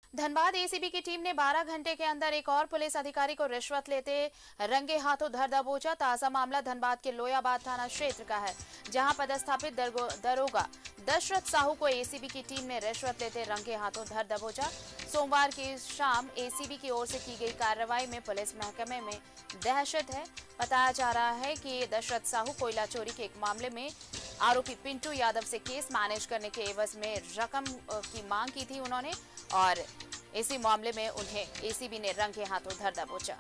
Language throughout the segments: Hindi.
धनबाद एसीबी की टीम ने 12 घंटे के अंदर एक और पुलिस अधिकारी को रिश्वत लेते रंगे हाथों धर दबोचा। ताजा मामला धनबाद के लोयाबाद थाना क्षेत्र का है, जहां पदस्थापित दरोगा दशरथ साहू को एसीबी की टीम ने रिश्वत लेते रंगे हाथों धर दबोचा। सोमवार की शाम एसीबी की ओर से की गई कार्रवाई में पुलिस महकमे में दहशत है। बताया जा रहा है कि दशरथ साहू कोयला चोरी के एक मामले में आरोपी पिंटू यादव से केस मैनेज करने के एवज में रकम की मांग की थी उन्होंने, और इसी मामले में उन्हें एसीबी ने रंगे हाथों धर दबोचा।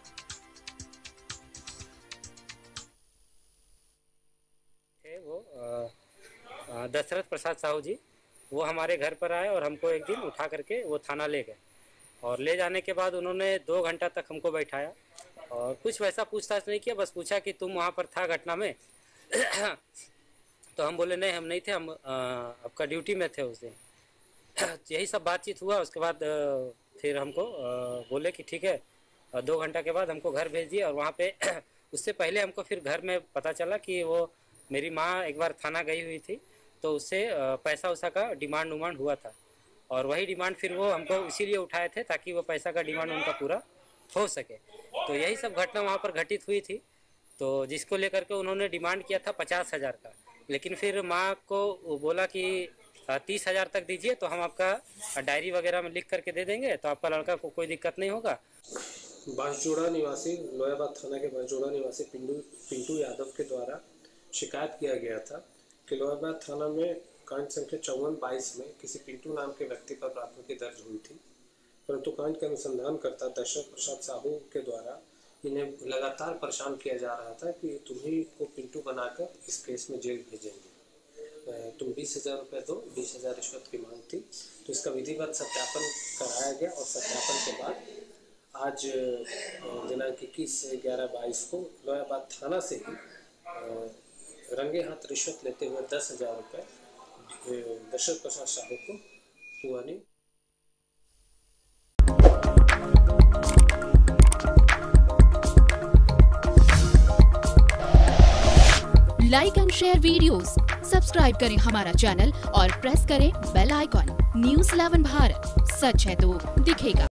वो दशरथ प्रसाद साहू जी, वो हमारे घर पर आए और हमको एक दिन उठा करके वो थाना ले गए, और ले जाने के बाद उन्होंने 2 घंटा तक हमको बैठाया और कुछ वैसा पूछताछ नहीं किया। बस पूछा कि तुम वहाँ पर था घटना में तो हम बोले नहीं, हम नहीं थे, हम आपका ड्यूटी में थे उस दिन। यही सब बातचीत हुआ। उसके बाद फिर हमको बोले कि ठीक है, 2 घंटा के बाद हमको घर भेज दिए। और वहाँ पे उससे पहले हमको फिर घर में पता चला कि वो मेरी माँ एक बार थाना गई हुई थी, तो उससे पैसा उसा का डिमांड हुआ था, और वही डिमांड फिर वो हमको इसीलिए उठाए थे ताकि वो पैसा का डिमांड उनका पूरा हो सके। तो यही सब घटना वहाँ पर घटित हुई थी, तो जिसको लेकर के उन्होंने डिमांड किया था 50,000 का, लेकिन फिर माँ को बोला कि 30,000 तक दीजिए तो हम आपका डायरी वगैरह में लिख करके दे देंगे, तो आपका लड़का को कोई दिक्कत नहीं होगा। बांसजोड़ा निवासी लोयाबाद थाना के बांसजोड़ा निवासी पिंटू यादव के द्वारा शिकायत किया गया था कि लोयाबाद थाना में कांड संख्या 5422 में किसी पिंटू नाम के व्यक्ति पर प्राथमिकी दर्ज हुई थी, परंतु कांड के अनुसंधानकर्ता दशरथ प्रसाद साहू के द्वारा इन्हें लगातार परेशान किया जा रहा था कि तुम्ही को पिंटू बनाकर इस केस में जेल भेजेंगे, तुम 20,000 रुपये दो, 20,000 रिश्वत की मांग थी। तो इसका विधिवत सत्यापन कराया गया, और सत्यापन के बाद आज दिनांक 21/11/22 को लोयाबाद थाना से ही रंगे हाथ रिश्वत लेते हुए 10,000 रुपये दशरथ प्रसाद साहू को हुआ नहीं। Like and share videos, subscribe करें हमारा चैनल और प्रेस करें बेल आइकॉन। न्यूज़ 11 भारत, सच है तो दिखेगा।